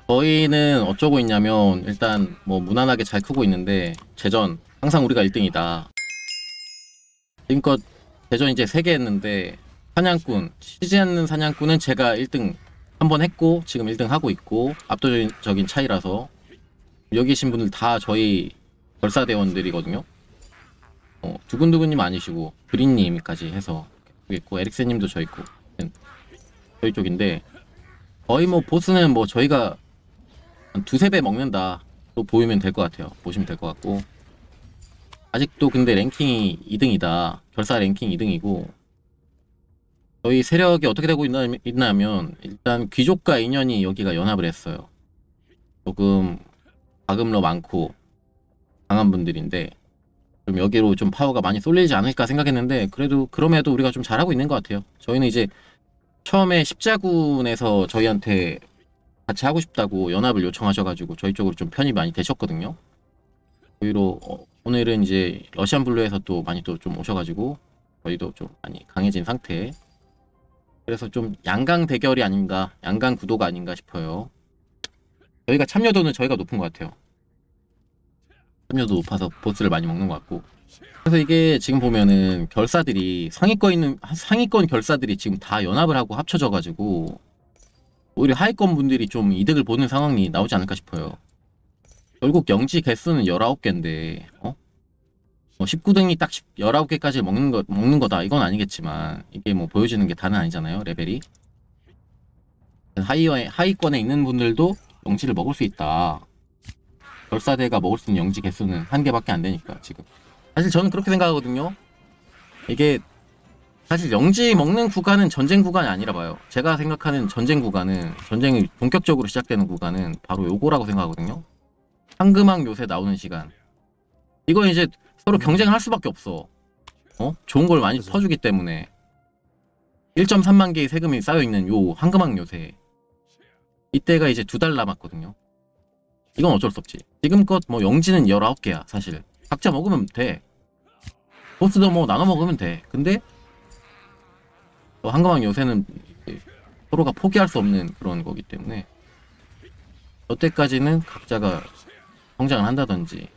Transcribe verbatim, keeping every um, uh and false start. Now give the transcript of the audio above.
저희는 어쩌고 있냐면 일단 뭐 무난하게 잘 크고 있는데 제전 항상 우리가 일 등이다. 지금껏 대전 이제 세 개 했는데 사냥꾼 치지 않는 사냥꾼은 제가 일 등 한 번 했고 지금 일 등 하고 있고 압도적인 차이라서 여기 계신 분들 다 저희 결사대원들이거든요. 어, 두근두근님 아니시고 그린님까지 해서 있고 에릭센님도 저 있고 저희 쪽인데 거의 뭐 보스는 뭐 저희가 한 두세 배 먹는다 또 보이면 될 것 같아요. 보시면 될 것 같고 아직도 근데 랭킹이 이 등이다. 결사 랭킹 이 등이고 저희 세력이 어떻게 되고 있나, 있나면 일단 귀족과 인연이 여기가 연합을 했어요. 조금 과금러 많고 강한 분들인데 좀 여기로 좀 파워가 많이 쏠리지 않을까 생각했는데 그래도 그럼에도 우리가 좀 잘하고 있는 것 같아요. 저희는 이제 처음에 십자군에서 저희한테 같이 하고 싶다고 연합을 요청하셔가지고 저희 쪽으로 좀 편이 많이 되셨거든요. 오히려 어, 오늘은 이제 러시안 블루에서 또 많이 또 좀 오셔가지고 저희도 좀 많이 강해진 상태. 그래서 좀 양강 대결이 아닌가, 양강 구도가 아닌가 싶어요. 저희가 참여도는 저희가 높은 것 같아요. 참여도 높아서 보스를 많이 먹는 것 같고. 그래서 이게 지금 보면은 결사들이 상위권 있는 상위권 결사들이 지금 다 연합을 하고 합쳐져가지고 오히려 하위권 분들이 좀 이득을 보는 상황이 나오지 않을까 싶어요. 결국 영지 개수는 열아홉 개인데 어? 뭐 십구 등이 딱 열아홉 개까지 먹는 거 먹는 거다 이건 아니겠지만 이게 뭐 보여지는 게 다는 아니잖아요. 레벨이 하위 하위권에 있는 분들도 영지를 먹을 수 있다. 결사대가 먹을 수 있는 영지 개수는 한 개밖에 안 되니까 지금 사실 저는 그렇게 생각하거든요. 이게 사실 영지 먹는 구간은 전쟁 구간이 아니라 봐요. 제가 생각하는 전쟁 구간은 전쟁이 본격적으로 시작되는 구간은 바로 요거라고 생각하거든요. 황금왕 요새 나오는 시간. 이건 이제 서로 경쟁을 할 수밖에 없어. 어? 좋은 걸 많이 그죠. 퍼주기 때문에 일 점 삼만 개의 세금이 쌓여있는 요 황금왕 요새 이때가 이제 두 달 남았거든요. 이건 어쩔 수 없지. 지금껏 뭐 영지는 열아홉 개야 사실. 각자 먹으면 돼. 보스도 뭐 나눠 먹으면 돼. 근데 또 황금왕 요새는 서로가 포기할 수 없는 그런 거기 때문에 여태까지는 각자가 성장을 한다든지